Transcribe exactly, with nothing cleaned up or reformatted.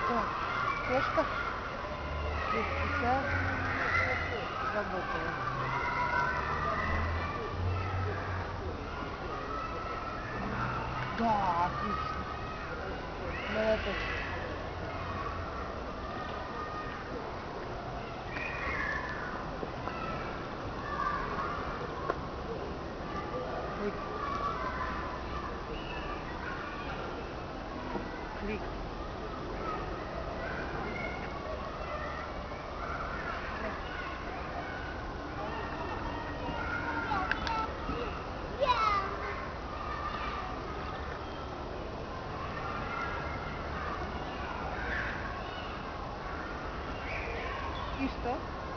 Так, флешка. шесть пятьдесят. Работает. Да, отлично. Молодец. Клик. Клик. И что?